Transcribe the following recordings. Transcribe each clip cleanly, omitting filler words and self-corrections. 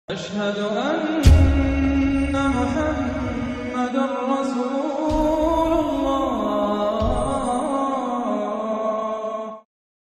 أشهد أن محمدًا رسول الله.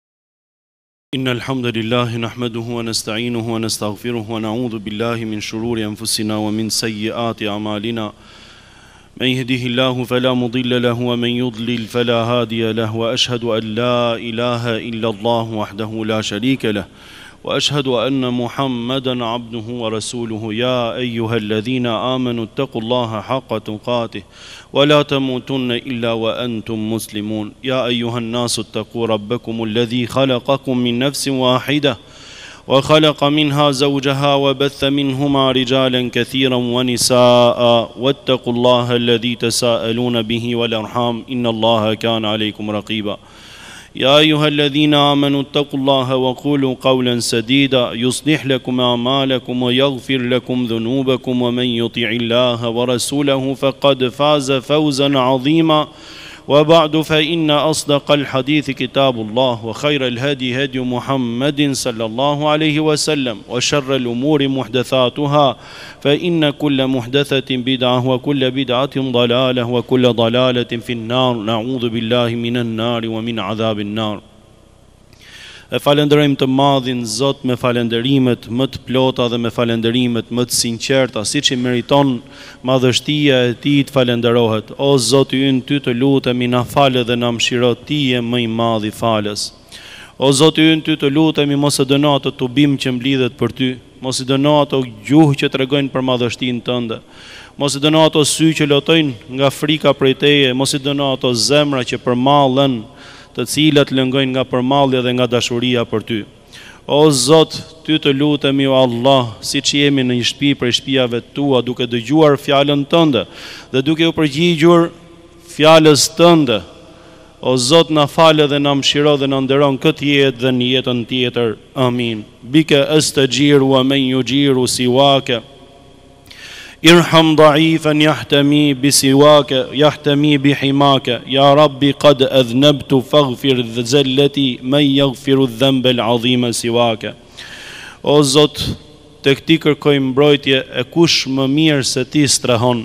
إن الحمد لله نحمده ونستعينه ونستغفره ونعوذ بالله من شرور أنفسنا ومن سيئات أعمالنا من يهده الله فلا مضل له ومن يضلل فلا هادي له وأشهد أن لا إله إلا الله وحده لا شريك له وأشهد أن محمدًا عبده ورسوله يا أيها الذين آمنوا اتقوا الله حق تقاته ولا تموتن إلا وأنتم مسلمون يا أيها الناس اتقوا ربكم الذي خلقكم من نفس واحدة وخلق منها زوجها وبث منهما رجالا كثيرا ونساء واتقوا الله الذي تساءلون به والأرحام إن الله كان عليكم رقيبا يا أيها الذين آمنوا اتقوا الله وقولوا قولا سديدا يصلح لكم أعمالكم ويغفر لكم ذنوبكم ومن يطع الله ورسوله فقد فاز فوزا عظيما وبعد فإن أصدق الحديث كتاب الله وخير الهدي هدي محمد صلى الله عليه وسلم وشر الأمور محدثاتها فإن كل محدثة بدعة وكل بدعة ضلالة وكل ضلالة في النار نعوذ بالله من النار ومن عذاب النار. E falenderojmë të madhin Zot me falenderimet më të plota dhe me falenderimet më të sinqerta, siç i meriton madhështia e Tij të falenderohet. O Zoti ynë, Ty të lutemi na falë dhe na mëshiro, Ti je më i madh i falës. O Zoti ynë, Ty të lutemi mos e dëno ato tubim që mblidhet për Ty, mos i dëno ato gjuhë që tregojnë për madhështinë Tënde, mos i dëno ato sy që lotojnë nga frika prej Teje, mos i dëno ato zemra që përmallen, të cilat lëngojnë nga përmallja dhe nga dashuria për Ty. O Zot, Ty të lutemi o Allah, siç jemi në një shtëpi prej shtëpiave Tua, duke dëgjuar fjalën Tënde dhe duke u përgjigjur fjalës Tënde. O Zot, na falë dhe na mëshiro dhe na nderon këtë jetë dhe në jetën tjetër. Amin. Bike astajiru wa man yujiru siwaka. Irham da'ifan yahtami bisiwaka yahtami bihimaka ya rabbi qad adhnabtu faghfir zallati man yaghfiru adh-dhanba al-'azima siwaka. O Zot, tek Ti kërkoj mbrojtje, e kush më mirë se Ti strehon.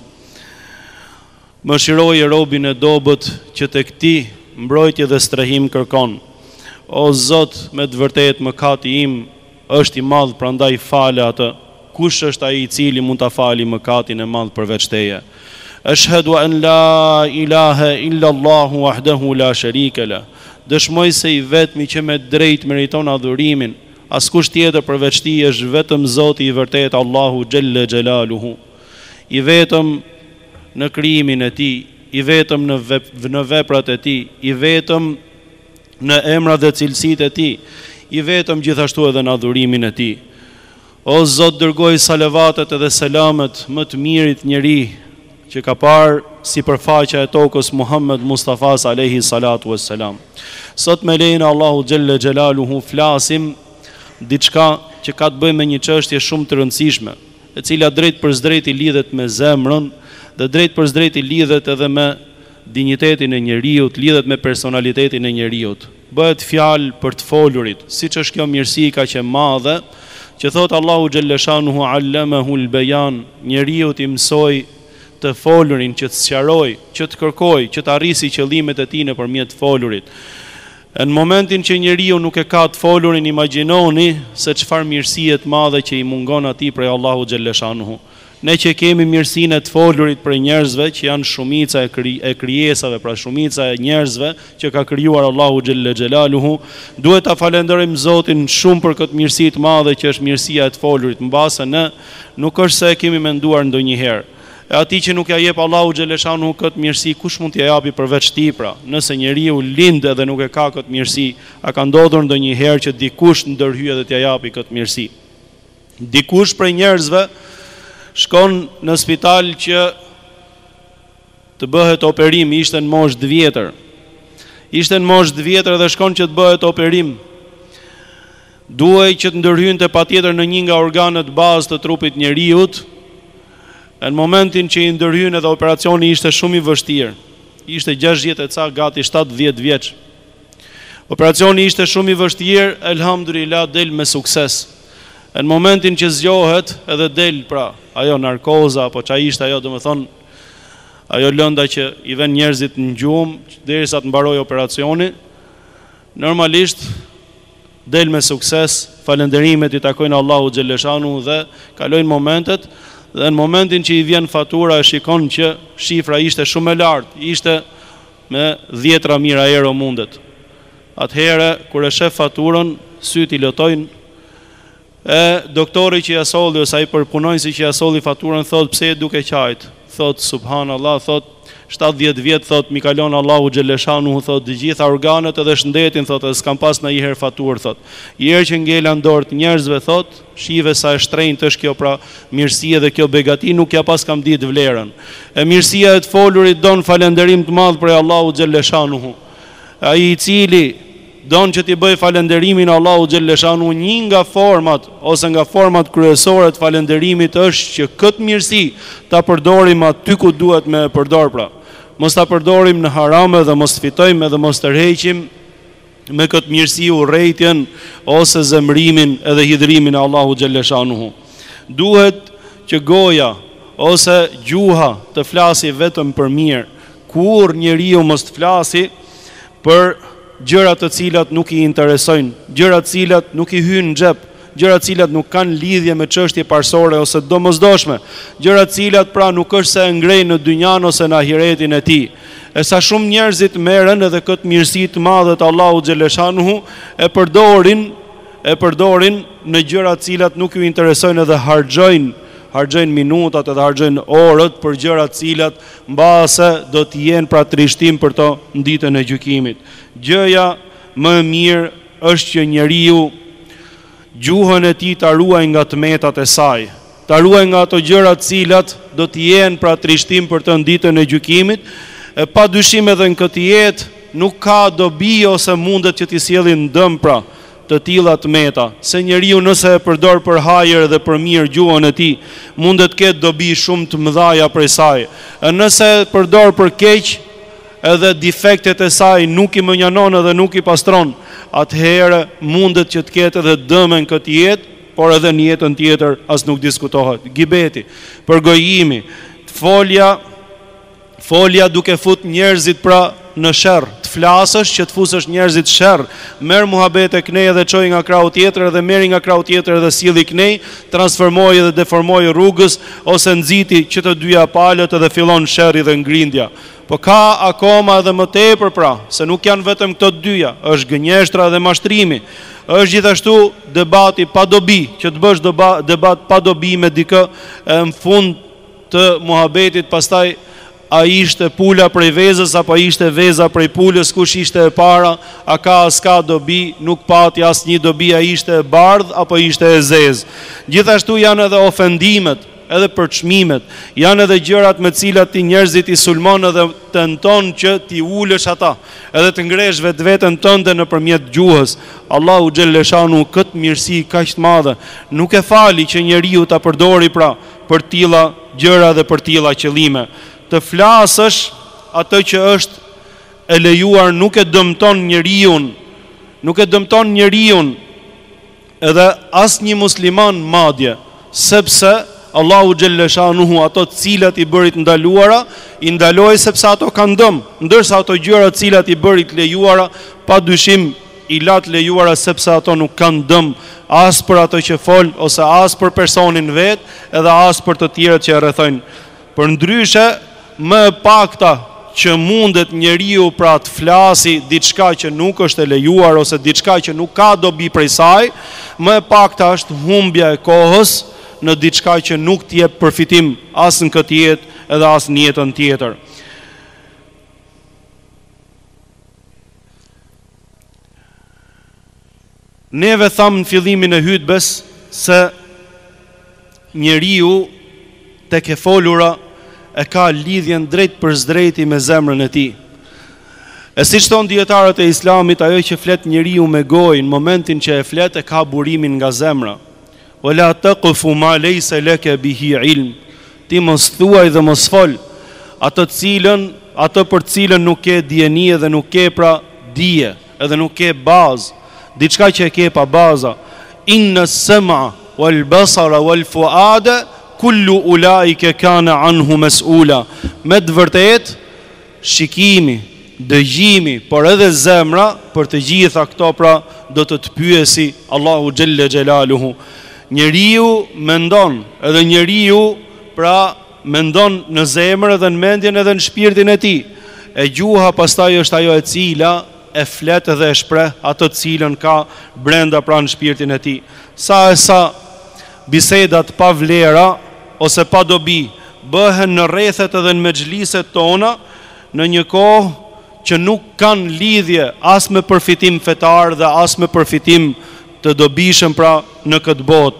Mëshiroje robin e dobët që tek Ti mbrojtje dhe strehim kërkon. O Zot, me të vërtetë mëkati im është i madh, prandaj fale atë. Kush është ai I cili mund ta fali mëkatin e madh përveç Teje? Ashhadu an la ilaha illa Allah wahdahu la sharika la. Dëshmoj se I vetmi që me drejt meriton adhurimin, askush tjetër përveç Tij, është vetëm Zoti I vërtet, Allahu xhalla xhelaluhu. I vetëm në krijimin e Tij, I vetëm në veprat e Tij, I vetëm në emrat dhe cilësitë e Tij, I vetëm gjithashtu edhe në adhurimin e Tij. O Zot, dërgoj salavatet edhe selamet më të mirit njeri që ka parë sipërfaqja e tokës, Muhammed Mustafa alayhi salatu wassalam. Sot me lejen e Allahu xhalla xhelaluhu flasim diçka që ka të bëjë me një çështje shumë të rëndësishme, e cila drejt për drejt I lidhet me zemrën dhe drejt për drejt I lidhet edhe me dinjitetin e njeriu, lidhet me personalitetin e njeriu. Bëhet fjalë për të folurit, siç është kjo mirësi kaq e madhe që thot Allahu xhalla shanuhu allamahu al-bayan, njeriu t'i mësoi të folurin, që të sqaroj, që të kërkoj, që të arrisi qëllimet e tij nëpërmjet folurit. Në momentin që njeriu nuk e ka të folurin, imagjinoni se çfarë mirësie të madhe që I mungon atij prej Allahu xhalla shanuhu. Ne që kemi mirësinë e të folurit për njerëzve që janë shumica e krijesave, pra shumica e njerëzve që ka krijuar Allahu xhalla xhelaluhu, duhet ta falenderojmë Zotin shumë për këtë mirësi të madhe që është mirësia e të folurit, mbase ne nuk është se e kemi menduar ndonjëherë. E atij që nuk ja jep Allahu xhalla xhelaluhu këtë mirësi, kush mund t'i japi përveç Tij? Pra, nëse njeriu lind dhe nuk e ka këtë mirësi, a ka ndodhur ndonjëherë që dikush ndërhyjë dhe t'ia japi këtë mirësi? Dikush prej njerëzve shkon në spital që të bëhet operim, ishte në moshë 2 vjetër. Ishte në moshë 2 vjetër dhe shkon që të bëhet operim. Duhej që të ndërhynte patjetër në një nga organet bazë të trupit njeriut. Në momentin që I ndërhyn edhe operacioni ishte shumë I vështirë. Ishte 60 e ca, gati 70 vjeç. Operacioni ishte shumë I vështirë, elhamdulillah del me sukses. Në momentin që zgjohet edhe del pra ajo narkoza apo çfarë ishte ajo, domethënë ajo lënda që i vën njerëzit në gjumë derisa të mbarojë operacioni, normalisht del me sukses, falënderimet i takojnë Allahu xhaleshanu dhe kalojnë momentet, dhe në momentin që i vjen fatura e shikon që shifra ishte shumë e lartë, ishte me 10 mijë euro mundet. Atëherë kur e shef faturën, syt i lotojnë, e doktori që ja solli ose ai përpunonjësi që ja solli faturën thot pse e duke qajt, thot subhanallahu, thot 70 vjet, thot mi kalon Allahu xhaleshanu, thot të gjitha organet edhe shëndetin, thot edhe s'kam pas ndonjëherë faturë, thot. Herë që ngela dorë të njerëzve, thot, shive sa e shtrenjtë është kjo pra mirësia dhe kjo begati, nuk ja pas kam ditë vlerën. E mirësia e të folurit don falënderim të madh për Allahu xhaleshanu. Ai i cili don që t'i bëj falënderimin Allahu xhaleshanu, një nga format ose nga format kryesore të falënderimit është që këtë mirësi ta përdorim aty ku duhet me përdor pra. Mos ta përdorim në haram dhe mos fitojmë edhe mos tërheqim me këtë mirësi urrejtjen ose zemrimin edhe hidhrimin e Allahu xhaleshanu. Duhet që goja ose gjuha të flasi vetëm për mirë, kur njeriu mos të flasi për gjërat të cilat nuk i interesojnë, gjërat të cilat nuk i hyjnë në xhep, gjërat të cilat nuk kanë lidhje me çështje parsore ose domosdoshme, gjërat të cilat pra nuk është se ngrejnë në dynjan ose në ahiretin e tij. E sa shumë njerëzit merren edhe këtë mirësi të madhe të Allahu xhaleshanu e përdorin në gjërat të cilat nuk ju interesojnë edhe harxojnë minutat edhe harxojnë orët për gjëra të cilat mbase do të jenë pra trishtim për to në ditën e gjykimit. Gjëja më e mirë është që njeriu gjuhën e tij ta ruajë nga tmetat e saj, ta ruajë nga ato gjëra të cilat do të jenë pra trishtim për të në ditën e gjykimit. E padyshim edhe në këtë jetë nuk ka dobi ose mundet që t'i sjellin dëm pra të tilla tmeta, se njeriu nëse e përdor për hajër dhe për mirë gjuhën e tij, mundet të ketë dobi shumë të mëdha prej saj. E nëse e përdor për keq, edhe defektet e saj nuk i mënjanon edhe nuk i pastron, atëherë mundet që të ketë edhe dëm në këtë jetë, por edhe në jetën tjetër as nuk diskutohet. Gibeti, përgojimi, folja duke fut njerëzit pra në sherr, të flasësh që të fusësh njerëzit sherr, merr muhabet e knej edhe çoj nga krau tjetër edhe merri nga krau tjetër edhe sjelli knej, transformoi edhe deformoi rrugës ose nxiti që të dyja palët edhe fillon sherri dhe ngrindja. Po ka akoma edhe më tepër pra, se nuk janë vetëm këto dyja, është gënjeshtra dhe mashtrimi, është gjithashtu debati pa dobi, që të bësh debat pa dobi me dikë, në fund të muhabetit pastaj a ishte pula prej vezës apo ishte veza prej pulës, kush ishte e para, a ka s'ka dobi, nuk pati asnjë dobi, a ishte e bardh apo ishte e zezë. Gjithashtu janë edhe ofendimet, edhe përçmimet, janë edhe gjërat me cilat ti njerëzit i sulmon edhe tenton që ti ulësh ata, edhe të ngresh vetveten tënde nëpërmjet gjuhës. Allahu xhaleshanu këtë mirësi kaq të madhe nuk e fali që njeriu ta përdori pra për tilla gjëra dhe për tilla qëllime. Të flasësh atë që është e lejuar nuk e dëmton njeriu, edhe as një musliman madje, sepse Allahu xhaleshanuhu ato të cilat i bërit ndaluara, i ndaloi sepse ato kanë dëm, ndërsa ato gjëra të cilat i bërit lejuara, padyshim i lat lejuara sepse ato nuk kanë dëm as për ato që fol ose as për personin vet, edhe as për të tjerët që e rrethojnë. Përndryshe, më e pakta që mundet njeriu pra të flasi diçka që nuk është e lejuar ose diçka që nuk ka dobi prej saj, më e pakta është humbja e kohës në diçka që nuk të jep përfitim as në këtë jetë edhe as në jetën tjetër. Neve thamë në fillimin e hutbes se njeriu tek e folura e ka lidhjen drejt për zdrejti me zemrën e tij. E siç thon dietarët e Islamit, ajo që flet njeriu me gojë në momentin që e flet e ka burimin nga zemra. Wala taqfu ma laysa laka bihi ilm. Ti mos thuaj dhe mos fol atë për cilën nuk ke dieni dhe nuk ke pra dije, edhe nuk ke bazë, diçka që e ke pa baza. Inna as-sam'a wal basara wal fuada kullu ulaika kana anhu mas'ula. Me të vërtet, shikimi, dëgjimi, por edhe zemra, për të gjitha këto pra do të pyesi Allahu xhelle xhelaluhu. Njeriu mendon, edhe njeriu pra mendon në zemër edhe në mendjen edhe në shpirtin e tij. E gjuha pastaj është ajo e cila e flet dhe e shpreh atë të cilën ka brenda pra në shpirtin e tij. Sa bisedat pa vlera ose pa dobi bëhen në rrethet edhe në mexhliset tona në një kohë që nuk kanë lidhje as me përfitim fetar dhe as me përfitim të dobishëm pra në këtë botë.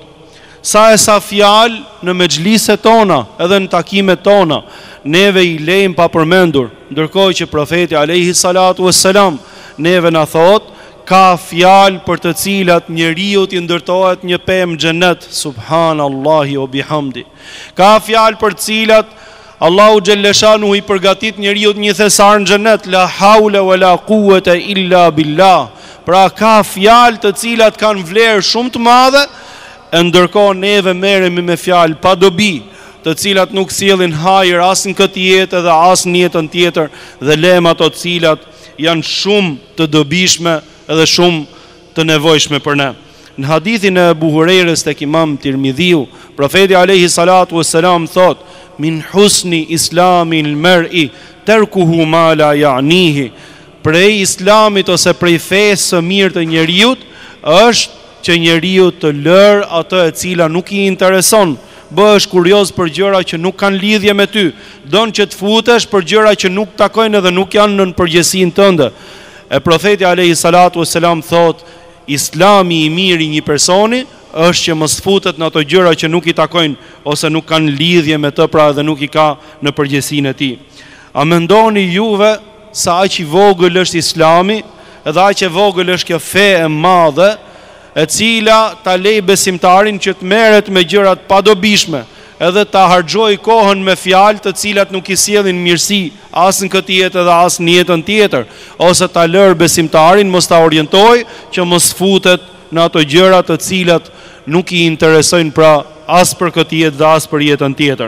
Sa fjalë në mexhliset tona edhe në takimet tona neve i lejmë pa përmendur, ndërkohë që profeti alayhi salatu wassalam neve na thot ka fjalë për të cilat njeriu t'i ndërtohet një pemë xhenet, subhanallahi wa bihamdi. Ka fjalë për të cilat Allahu xhelleshanu i përgatit njeriu një thesar në xhenet, la haula wala quwata illa billah. Pra ka fjalë të cilat kanë vlerë shumë të madhe, ndërkohë neve merremi me fjalë pa dobi, të cilat nuk sjellin hajër as në këtë jetë dhe as në jetën tjetër, dhe lëm ato të cilat janë shumë të dobishme edhe shumë të nevojshme për ne. Në hadithin e Abu Hurairës tek Imam Tirmidhiu, profeti alayhi salatu wassalam thot: min husni islamil mar'i tarkuhu ma la ya'nihi. Prej islamit ose prej fesë së mirë të njeriu është që njeriu të lër atë e cila nuk i intereson, bëhesh kurioz për gjëra që nuk kanë lidhje me ty, don që të futesh për gjëra që nuk takojnë dhe nuk janë në përgjegjësinë tënde. E profeti alayhi salatu wassalam thot: Islami i mirë i një personi është që mos futet në ato gjëra që nuk i takojnë ose nuk kanë lidhje me të, pra edhe nuk i ka në përgjegjësinë e tij. A mendoni juve sa aq i vogël është Islami, edhe aq e vogël është kjo fe e madhe, e cila ta lej besimtarin që të merret me gjërat padobishme, edhe ta harxoj kohën me fjalë të cilat nuk i sjellin mirësi as në këtë jetë edhe as në jetën tjetër, ose ta lër besimtarin mos ta orientojë që mos futet në ato gjëra të cilat nuk i interesojnë pra as për këtë jetë dhe as për jetën tjetër.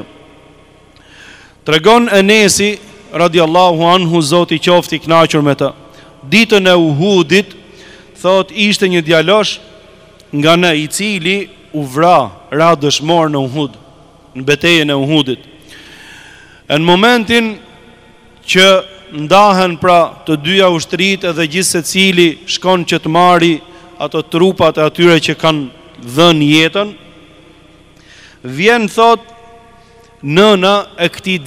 Tregon Enesi radiallahu anhu, Zoti qoftë i kënaqur me të, ditën e Uhudit, thot ishte një djalosh nga ne i cili u vra ra dëshmor në Uhud, në betejën e Uhudit. Në momentin që ndahen pra të dyja ushtrit edhe gjithse cili shkon që të marri ato trupat e atyre që kanë dhënë jetën, vjen thot nëna e këtij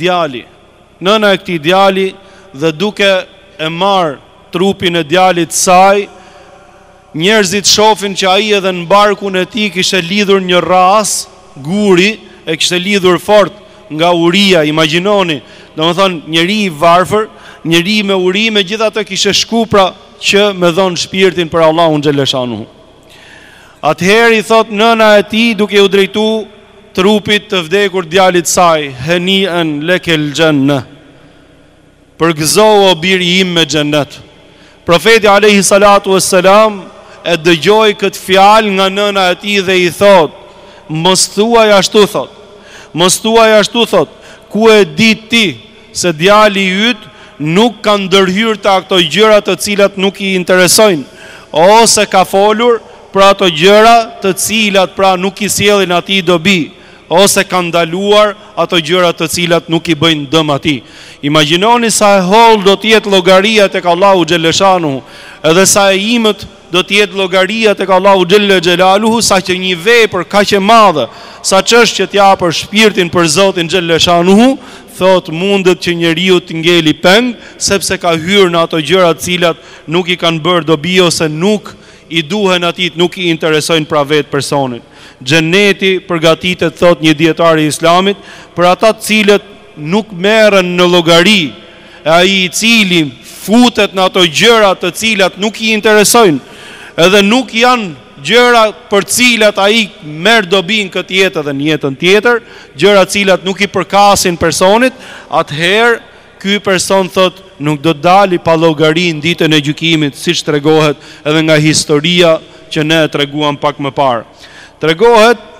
djali, dhe duke e marr trupin e djalit saj, njerëzit shofin që ai edhe në barkun e tij kishte lidhur një ras guri, e kishte lidhur fort nga uria. Imagjinoni, domethënë njeri i varfër, njeri me uri, megjithatë kishte shku pra që me dhon shpirtin për Allahun xhaleshanuhu. Atëherë i thot nëna e tij duke u drejtu trupit të vdekur djalit saj: heni'an lekel janna, përgëzo o biri im me xhennet. Profeti alayhi salatu wassalam e dëgjoi këtë fjalë nga nëna e tij dhe i thot: mos thuaj ashtu, thot. Mos thuaj ashtu, thot. Ku e di ti se djali yt nuk ka ndërhyr të ato gjëra të cilat nuk i interesojnë, ose ka folur për ato gjëra të cilat pra nuk i sjellin atij dobi, ose ka ndaluar ato gjëra të cilat nuk i bëjnë dëm atij. Imagjinoni sa e holl do të jetë llogaria tek Allahu xhaleshanuhu, edhe sa e imët do të jetë llogaria tek Allahu xhelle xhelaluhu, sa që një vepër kaq e madhe, sa ç'është që t'ja për shpirtin për Zotin xhaleshanuhu, thot mundet që njeriu të ngeli peng, sepse ka hyrë në ato gjëra të cilat nuk i kanë bërë dobi ose nuk i duhen atij, nuk i interesojnë pra vetë personit. Xheneti përgatitet, thot një dietar i Islamit, për ata të cilët nuk merren në llogari, e ai i cili futet në ato gjëra të cilat nuk i interesojnë, edhe nuk janë gjëra për cilat ai merr dobi në këtë jetë dhe në jetën tjetër, gjëra të cilat nuk i përkasin personit, atëherë ky person thot nuk do të dali pa llogari në ditën e gjykimit, siç tregohet edhe nga historia që ne e treguam pak më parë. Tregohet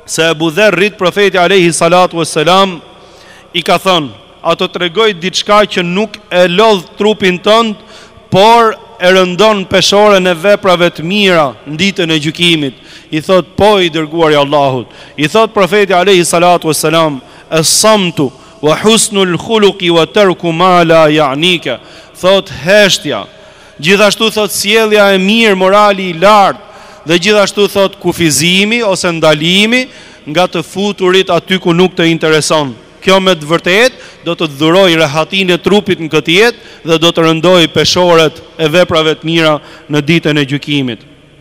se Abu Dherrit profeti alayhi salatu wassalam i ka thënë, ato tregoj diçka që nuk e lodh trupin tënd, por e rëndon peshoren e veprave të mira në ditën e gjykimit. I thot, po i dërguari i Allahut. I thot profeti alayhi salatu wassalam, as-samtu wa husnul khuluqi wa tarku ma la ya'nika. Thot heshtja, gjithashtu thot sjellja e mirë, morali i lartë, dhe gjithashtu thot kufizimi ose ndalimi nga të futurit aty ku nuk të intereson. Kjo me të vërtet do të dhuroj rehatin e trupit në këtë jetë dhe do të rëndoj peshoret e veprave të mira në ditën e gjykimit.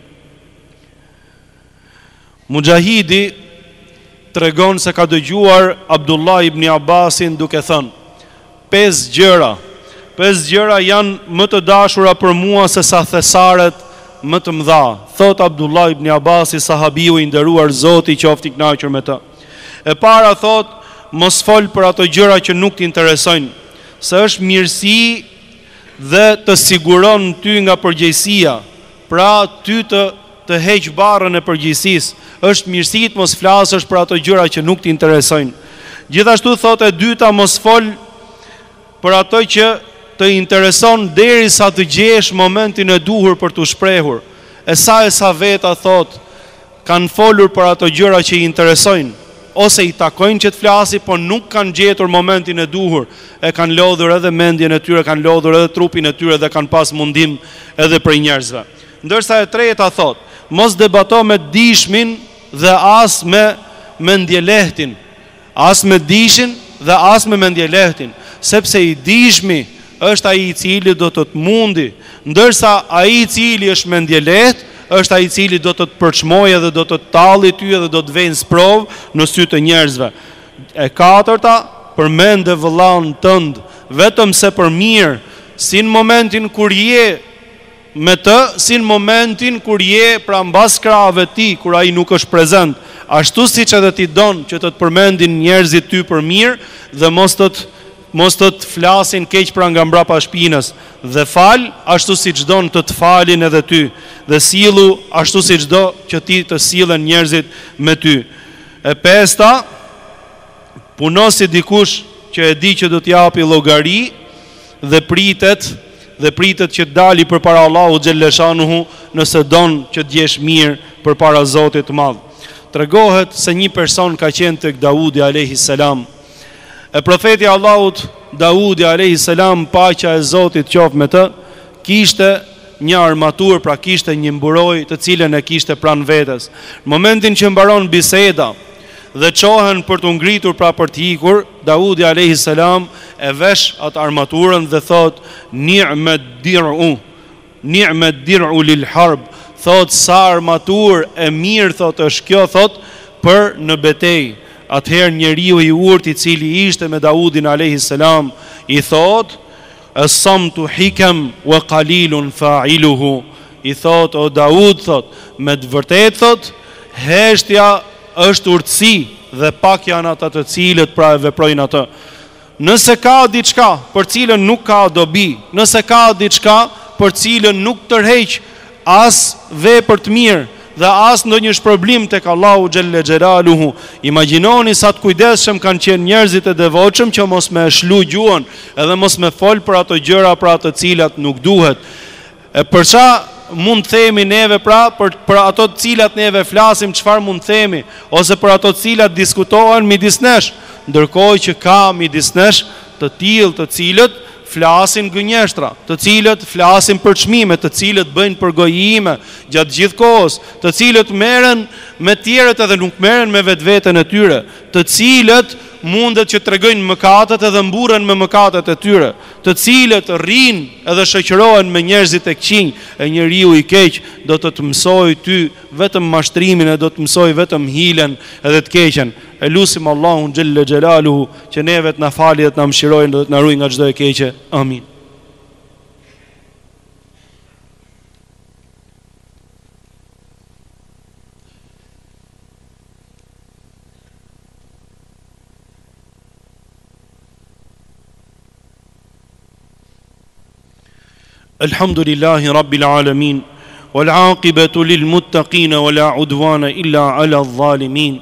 Mujahidi tregon se ka dëgjuar Abdullah ibn Abbasin duke thënë, 5 gjëra janë më të dashura për mua se sa thesaret më të mëdha. Thot Abdullah ibn Abbasi, sahabiu i nderuar, Zoti qoftë i kënaqur me të. E para thot, mos fol për ato gjëra që nuk t'interesojnë, se është mirësi dhe të siguron ty nga përgjegjësia, pra ty të heq barrën e përgjegjësisë. Është mirësi të mos flasësh për ato gjëra që nuk t'interesojnë. Gjithashtu thot e dyta, mos fol për ato që të intereson derisa të gjesh momentin e duhur për të shprehur. E sa veta thot kanë folur për ato gjëra që i interesojnë, ose i takojnë që të flasi, por nuk kanë gjetur momentin e duhur, e kanë lodhur edhe mendjen e tyre, kanë lodhur edhe trupin e tyre dhe kanë pas mundim edhe për njerëzve. Ndërsa e treta thot, mos debato me dishmin dhe as me mendjelehtin, as me dishin dhe as me mendjelehtin, sepse i dishmi është ai i cili do të të mundi, ndërsa ai i cili është mendjeleht është ai i cili do të të përçmojë dhe do të të talli ty dhe do të vënë sprov në sy të njerëzve. E katërta, përmend vëllain tënd vetëm se për mirë, si në momentin kur je me të, si në momentin kur je pra mbas krahave të tij, kur ai nuk është prezant, ashtu siç edhe ti don që të të përmendin njerëzit ty për mirë dhe mos të të flasin keq pra nga mbrapa shpinës, dhe fal ashtu siç don të të falin edhe ty, dhe sillu ashtu siç do që ti të sillen njerëzit me ty. E pesta, puno si dikush që e di që do t'japi llogari dhe pritet që dali përpara Allahu xhelleshanuhu nëse don që t'jesh mirë përpara Zotit të Madh. Tregohet se një person ka qenë tek Daudi alayhis salam. E profeti Allahut Daudi alayhis salam, paqja e Zotit qoftë me të, kishte një armatur, pra kishte një mburoj të cilën e kishte pranë vetes. Në momentin që mbaron biseda dhe çohen për të ngritur pra për të ikur, Daudi alayhis salam e vesh atë armaturën dhe thot, ni'mat dir'u lil harb, thot sa armatur e mirë thot është kjo thot për në betejë. Atëherë njeriu i urtë i cili ishte me Daudin alayhis salam i thot, as-samtu hikam wa qalilun fa'iluhu. I thot, o Daud thot, me të vërtetë thot, heshtja është urtësi dhe pak janë ata të cilët pra e veprojnë atë. Nëse ka diçka për cilën nuk ka dobi, nëse ka diçka për cilën nuk tërheq as vepër të mirë dhe as ndonjë shpërblim tek Allahu xhelle xhelaluhu, imagjinoni sa të kujdesshëm kanë qenë njerëzit e devotshëm që mos me shlu gjuhën edhe mos me fol për ato gjëra për ato të cilat nuk duhet. E për ça mund të themi neve pra për ato të cilat neve flasim, çfarë mund të themi, ose për ato të cilat diskutohen midis nesh, ndërkohë që ka midis nesh të tillë të cilët flasin gënjeshtra, të cilët flasin për çmime, të cilët bëjnë përgojime gjatë gjithë kohës, të cilët merren me tjerët edhe nuk merren me vetveten e tyre, të cilët mundet që tregojnë mëkatet edhe mburren me mëkatet e tyre, të cilët rrinë edhe shoqërohen me njerëzit e këqij, e njeriu i keq do të të mësojë ty vetëm mashtrimin, e do të mësojë vetëm hilen edhe të keqen. E lutim Allahun xhelle xhelaluhu që neve të na falë dhe të na mëshirojë dhe të na ruajë nga çdo e keqe. Amin. Alhamdulillahi Rabbil Alamin, wal aqibatu lil muttaqin, wala udwana illa ala adh-dhalimin,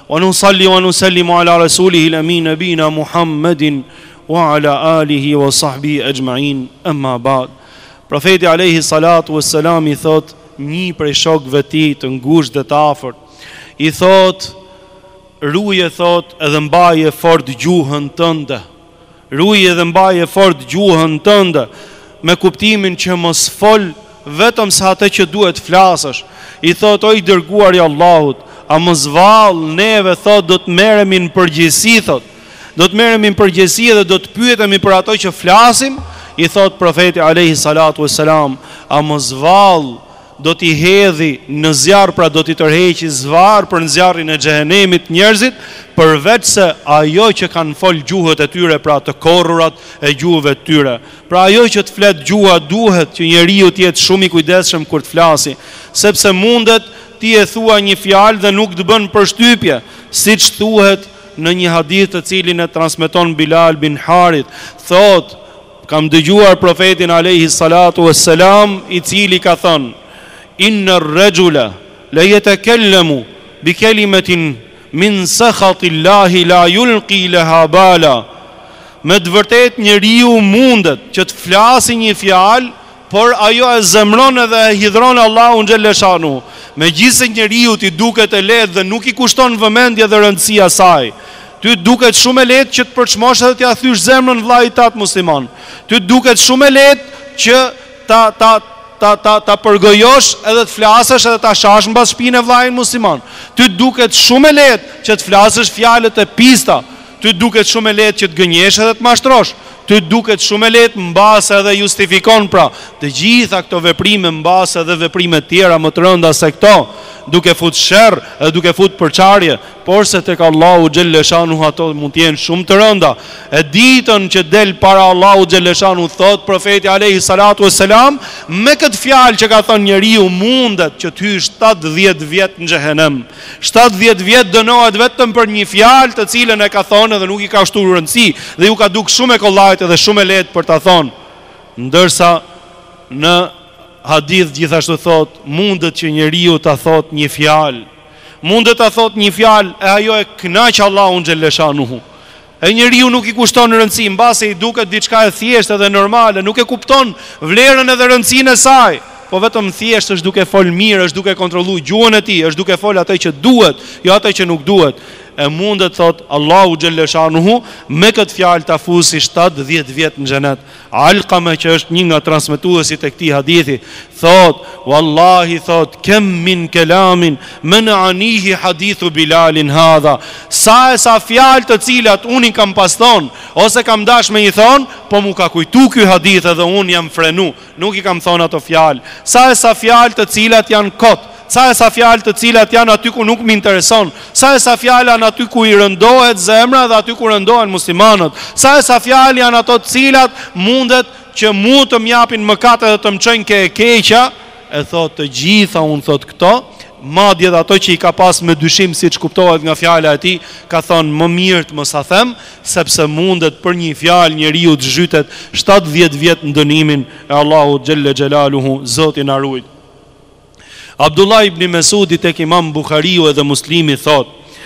wa nusalli wa nusallimu ala rasulihil amin nabina Muhammedin wa ala alihi wa sahbihi ajma'in, amma ba'd. Profeti alayhi salatu wassalam i thot një prej shokëve të tij të ngushtë dhe të afërt, i thot: ruje, thot, edhe mbaje fort gjuhën tënde. Ruje dhe mbaje fort gjuhën tënde, me kuptimin që mos fol vetëm sa atë që duhet flasësh. I thot: o i dërguar i Allahut, a mos vallë neve, thot, do të merremi në përgjegjësi, thot. Do të merremi në përgjegjësi dhe do të pyetemi për ato që flasim. I thot profeti alayhi salatu wassalam: a mos vallë do t'i hedhi në zjarr, pra do t'i tërheqi zvarr për në zjarrin e xhehenemit njerëzit, përveç se ajo që kanë fol gjuhët e tyre, pra të korrurat e gjuhëve të tyre. Pra ajo që të flet gjuha, duhet që njeriu të jetë shumë i kujdesshëm kur të flasi, sepse mundet ti e thua një fjalë dhe nuk të bën përshtypje, siç thuhet në një hadith të cilin e transmeton Bilal bin Harith. Thot: kam dëgjuar profetin alayhi salatu wassalam, i cili ka thënë: inna ar-rajula la yatakallamu bi kalimatin min sakhatillahi la yulqi laha bala. Me të vërtet njeriu mundet që të flasë një fjalë, por ajo e zemron edhe e hidhron Allahun xhaleshanu. Megjithëse njeriu ti duket e lehtë dhe nuk i kushton vëmendje dhe rëndësi asaj, ty duket shumë e lehtë që të përçmosh edhe t'ia thysh zemrën vllait tat musliman. Ty duket shumë e lehtë që ta përgojosh edhe të flasësh edhe ta shash mbas shpinën e vllajit musliman. Ty duket shumë e lehtë që të flasësh fjalët e pista. Ty duket shumë e lehtë që të gënjesh edhe të mashtrosh. Ty duket shumë e lehtë mbas edhe justifikon, pra të gjitha këto veprime mbas edhe veprime tjera më të rënda se këto, duke fut sherr edhe duke fut përçarje, por se tek Allahu xhelleshanu ato mund të jenë shumë të rënda. E ditën që del para Allahu xhelleshanu, thot profeti alayhi salatu wassalam, me këtë fjalë që ka thënë njeriu mundet që të hyjë 70 vjet në xhehenem. 70 vjet dënohet vetëm për një fjalë të cilën e ka thënë dhe nuk i ka shtuar rëndësi dhe ju ka duk shumë e kollajt edhe shumë e lehtë për ta thonë. Ndërsa në hadith gjithashtu thot, mundet që njeriu ta thot një fjalë, mundet ta thot një fjalë e ajo e kënaq Allahun xhelleshanuhu. E njeriu nuk i kushton rëndësi, mbase i duket diçka e thjeshtë dhe normale, nuk e kupton vlerën edhe rëndësinë e saj, po vetëm thjesht është duke fol mirë, është duke kontrolluar gjuhën e tij, është duke fol atë që duhet, jo atë që nuk duhet. E mundet, thot Allahu xhelleshanuhu, me këtë fjalë ta fusi 70 vjet në xhenet. Alqama, që është një nga transmetuesit e këtij hadithi, thot: wallahi, thot, kem min kelamin man'anihi hadithu Bilalin hadha. Sa fjalë të cilat unë i kam pas thon, ose kam dash me i thon, po mu ka kujtu ky hadith edhe unë jam frenu, nuk i kam thon ato fjalë. Sa fjalë të cilat janë kot, sa fjalë të cilat janë aty ku nuk më intereson, sa fjalë janë aty ku i rëndohet zemra dhe aty ku rëndohen muslimanët, sa fjalë janë ato të cilat mundet që mu të m'japin mëkate dhe të më çojnë ke e keqja. E thot të gjitha, unë thot këto, madje dhe ato që i ka pas me dyshim siç kuptohet nga fjala e tij, ka thonë më mirë të mos a them, sepse mundet për një fjalë njeriu të zhytet 70 vjet në dënimin e Allahut xhelle xhelaluhu, Zoti na ruaj. Abdullah ibn Mesudi tek Imam Buhariu edhe Muslimi thot: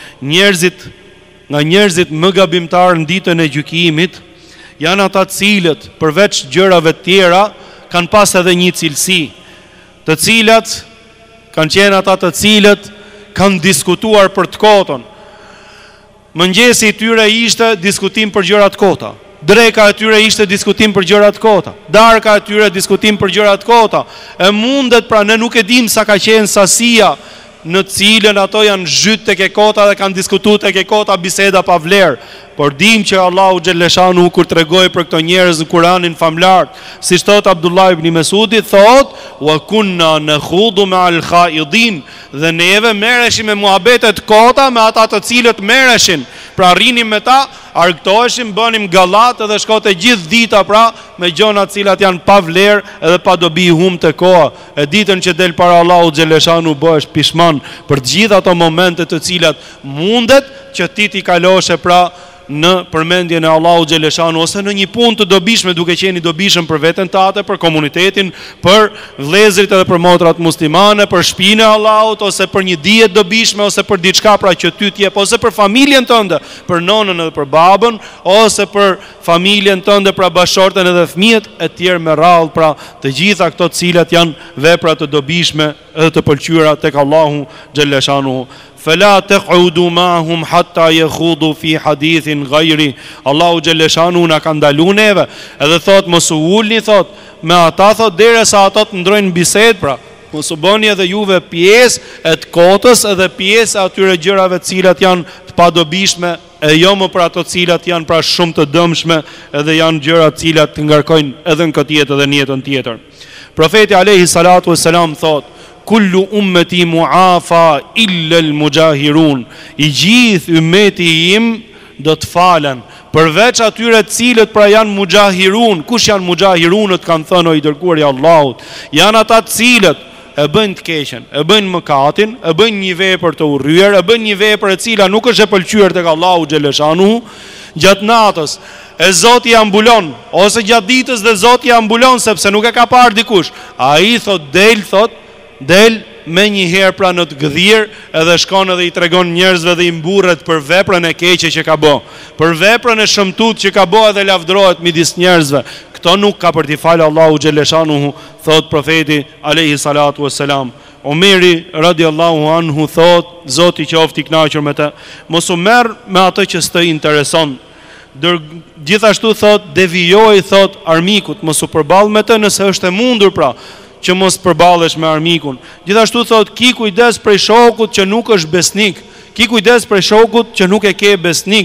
njerëzit më gabimtar në ditën e gjykimit janë ata të cilët përveç gjërave të tjera kanë pas edhe një cilësi, të cilat kanë qenë ata të cilët kanë diskutuar për të kotën. Mëngjesi i tyre ishte diskutim për gjëra të kota. Dreka e tyre ishte diskutim për gjëra të kota. Darka e tyre diskutim për gjëra të kota. E mundet, pra ne nuk e dim sa ka qenë sasia në cilën ato janë zhyt tek e kota dhe kanë diskutuar tek e kota biseda pa vlerë. Por dim që Allahu xhelleshanu kur tregoi për këto njerëz në Kur'anin famlar, siç thot Abdullah ibn Mesudi, thot: wa kunna nakhudu ma'al khaidin, dhe neve merreshim me muhabetet kota me ata të cilët merreshin. Pra rrinim me ta, argëtoheshim, bënim gallat edhe shkote gjithë dita pra me gjona të cilat janë pa vlerë edhe pa dobi hum të koha. E ditën që del para Allahu xhelleshanu bëhesh pishman për të gjitha ato momente të cilat mundet që ti t'i kaloshe pra në përmendjen e Allahu xhaleshanu ose në një punë të dobishme, duke qenë i dobishëm për veten tate, për komunitetin, për vëllezërit edhe për motrat muslimane, për shtëpinë e Allahut ose për një dije të dobishme ose për diçka pra që ty t'jep, ose për familjen tënde, për nonën edhe për babën, ose për familjen tënde, pra bashortën edhe fëmijët e tjerë me radhë, pra të gjitha këto të cilat janë vepra të dobishme edhe të pëlqyera tek Allahu xhaleshanu. Fela tequdu ma'hum hatta yakhudu fi hadithin ghayri. Allahu xhaleshanu na ka ndaluar neve, edhe thot mos u ulni, thot me ata, thot derisa ata të ndrojnë bisedë, pra mos u bëni edhe juve pjesë e të kotës edhe pjesë e atyre gjërave të cilat janë të padobishme, e jo më për ato të cilat janë pra shumë të dëmshme edhe janë gjëra të cilat të ngarkojnë edhe në këtë jetë edhe në jetën tjetër. Profeti alayhi salatu wassalam thot: kullu ummeti muafa illa al-mujahirun. I gjithë ummeti im do të falen, përveç atyre të cilët pra janë mujahirun. Kush janë mujahirunët, kanë thënë o i dërguari i Allahut? Janë ata të cilët e bëjnë të keqen, e bëjnë mëkatin, e bëjnë një vepër të urryer, e bëjnë një vepër e cila nuk është e pëlqyer tek Allahu xhaleshanu, gjatë natës e Zoti ja mbulon, ose gjatë ditës dhe Zoti ja mbulon sepse nuk e ka parë dikush. Ai thot del me një herë pra në të gëdhir, edhe shkon edhe i tregon njerëzve dhe i mburret për veprën e keqe që ka bë, për veprën e shëmtut që ka bë, edhe lavdrohet midis njerëzve. Këto nuk ka për t'i falë Allahu xhaleshanuhu, thot profeti alayhi salatu wassalam. Omeri radiallahu anhu thot: Zoti qoftë i kënaqur me të, mos u merr me atë që s'të intereson. Gjithashtu thot: devijoj, thot, armikut, mos u përball me të nëse është e mundur, pra që mos përballesh me armikun. Gjithashtu thot: ki kujdes prej shokut që nuk është besnik. Ki kujdes prej shokut që nuk e ke besnik.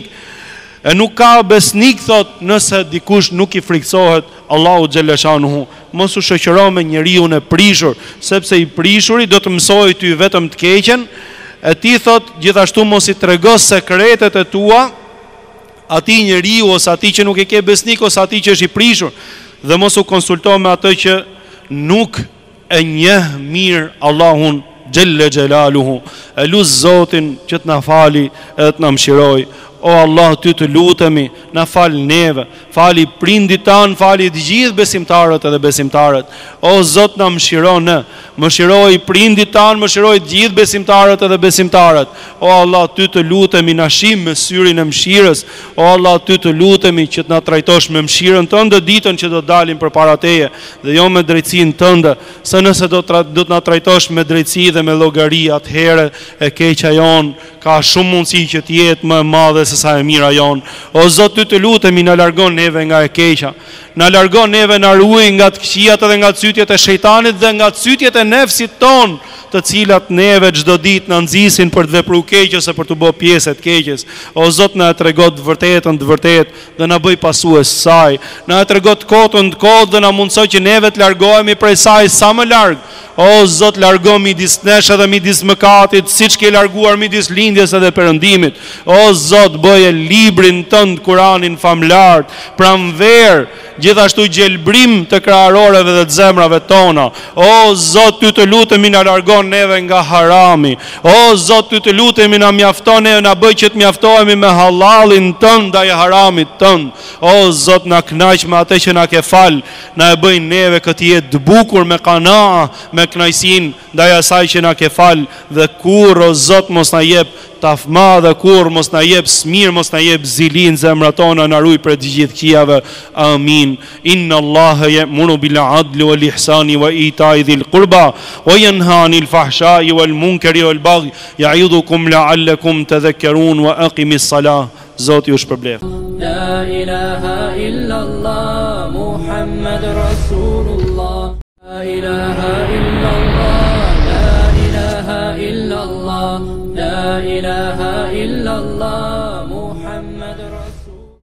E nuk ka besnik, thot, nëse dikush nuk i friksohet Allahu xhaleshanuhu. Mos u shoqëro me njeriu e prishur, sepse i prishuri do të mësojë ty vetëm të keqen. E ti, thot, gjithashtu mos i tregos sekretet e tua atij njeriu ose atij që nuk e ke besnik ose atij që është i prishur, dhe mos u konsulto me atë që nuk e njeh mirë Allahun xhelle xhelaluhu. E lut Zotin që të na fali edhe të na mëshiroj. O Allah, ty të lutemi, na fal neve, fali prindit tan, fali të gjithë besimtarët edhe besimtarët. O Zot, na mëshiro ne, mëshiroj prindit tan, mëshiroj të gjithë besimtarët edhe besimtarët. O Allah, ty të lutemi, na shih me syrin e mëshirës. O Allah, ty të lutemi që të na trajtosh me mëshirën tënde ditën që do dalim përpara teje, dhe jo me drejtsinë tënde, se nëse do të na trajtosh me drejtësi dhe me llogari, atëherë e keqja jon ka shumë mundësi që të jetë më e madhe se sa e mira jon. O Zot, ty të lutemi, na largon neve nga e keqja, na largon neve, na ruaj nga të këqijat edhe nga cytjet e shejtanit dhe nga cytjet e nefsit ton, të cilat neve çdo ditë na nxisin për të vepruar keq ose për të bërë pjesë të keqes. O Zot, na tregon të vërtetën të vërtetë dhe na bëj pasues saj. Na tregon të kotën të kotë dhe na mundsoj që neve të largohemi prej saj sa më larg. O Zot, largo midis nesh edhe midis mëkatit, siç ke larguar midis lindjes edhe perëndimit. O Zot, bëje librin tënd, Kur'anin famlar, pranver, gjithashtu gjelbrim të krahëroreve dhe të zemrave tona. O Zot, ty të lutemi, na largon neve nga harami. O Zot, ty të lutemi, na mjafton neve, na bëj që të mjaftohemi me halalin tënd ndaj haramit tënd. O Zot, na kënaq me atë që na ke fal, na e bëj neve këtë jetë të bukur me qanaa, me kënaqësinë ndaj asaj që na ke fal, dhe kur, o Zot, mos na jep tafma, dhe kur mos na jep smir, mos na jep zilin zemrat tona, na ruaj prej të gjithë këqijave. Amin. Inna Allaha ya'muru bil 'adli wal ihsani wa ita'i dhil qurba wa yanha 'anil fahsha'i wal munkari wal baghi ya'idhukum la'allakum tadhakkarun wa aqimis salah. Zoti ju shpërbleft. La ilaha illa Allah Muhammad Rasulullah. La ilaha illa Allah. La ilaha illa Allah. La ilaha illa Allah.